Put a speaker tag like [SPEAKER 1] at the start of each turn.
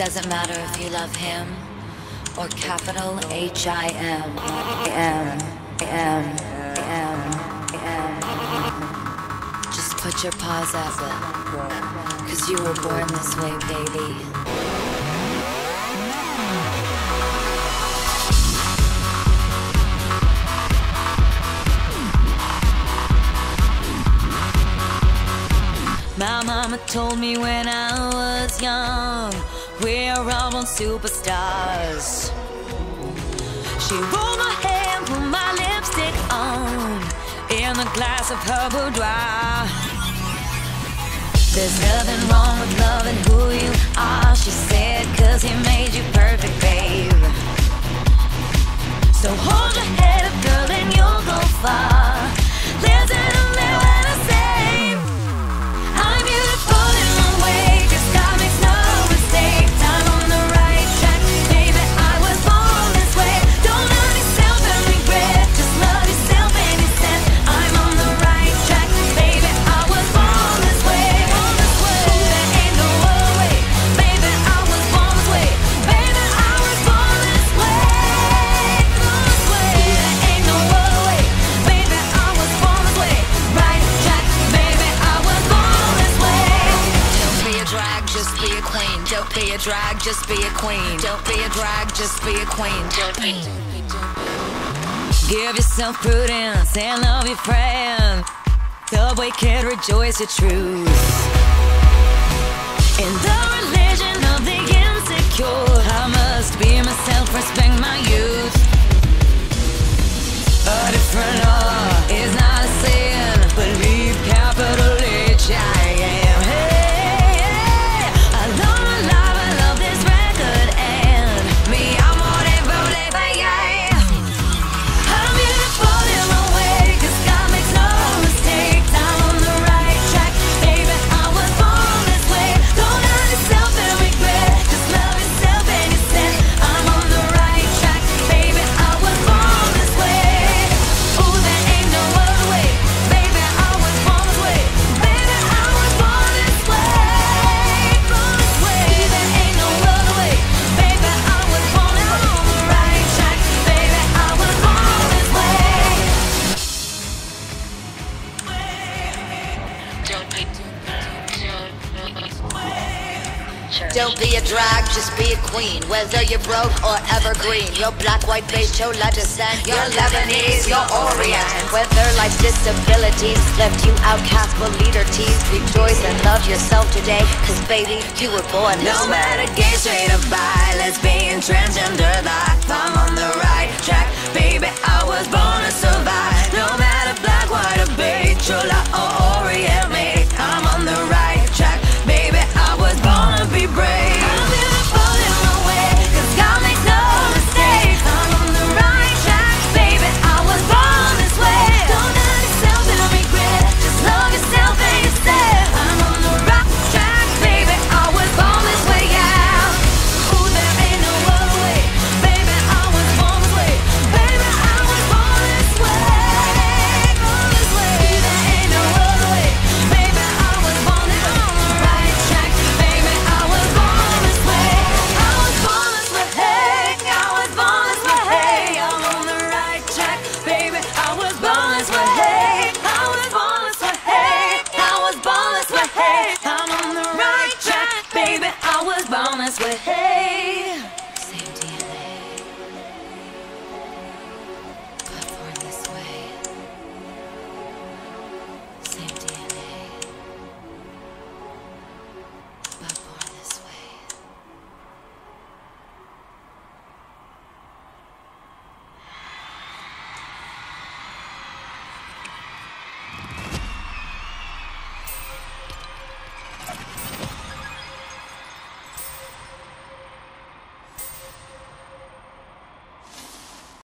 [SPEAKER 1] Doesn't matter if you love him or capital H-I-M. Just put your paws up, 'cause you were born this way, baby. My mama told me when I was young, we're all born superstars. She rolled my hair and put my lipstick on in the glass of her boudoir. There's nothing wrong with loving who you are, she said, 'cause he made you perfect, babe. So hold your head up, girl, and you'll go far. Listen to me when I say I'm beautiful in my way, 'cause God makes no mistakes. I'm on the right track, baby, I was born this way. Don't love yourself and regret, just love yourself and you said I'm on the right track, baby, I was born this way. There ain't no other way, baby, I was born this way. Baby, I was born this way. There ain't no other way, baby, I was born this way. Right track, baby, I was born this way. Don't be a drag, just be a queen. Don't be a drag, just be a queen. Don't be a drag, just be a queen. Don't be. Give yourself prudence and love your friend. The wicked rejoice your truth. In the religion of the insecure, I must be myself, respect my youth. A different law is not a sin. Believe capital H-I-M. Hey, hey, I love my life, I love this record, and me, I'm on it, yeah. I'm beautiful in my way, 'cause God makes no mistakes. I'm on the right track, baby, I was born this way. Don't hurt yourself and regret, just love yourself and you said I'm on the right track, baby, I was born this way. Ooh, there ain't no other way, baby, I was born this way. Baby, I was born this way. There ain't no other way, baby, I was born on the right track, baby, I was born this way.
[SPEAKER 2] Don't be a drag, just be a queen. Whether you're broke or evergreen, you're black, white, beige, chola descent, you're Lebanese, you're Orient. Whether life's disabilities left you outcast but leader teased, rejoice and love yourself today, 'cause baby, you were born this
[SPEAKER 1] No
[SPEAKER 2] way.
[SPEAKER 1] matter gay, straight or bi, lesbian, transgender life, I'm on the right track, baby, I was born to survive. No matter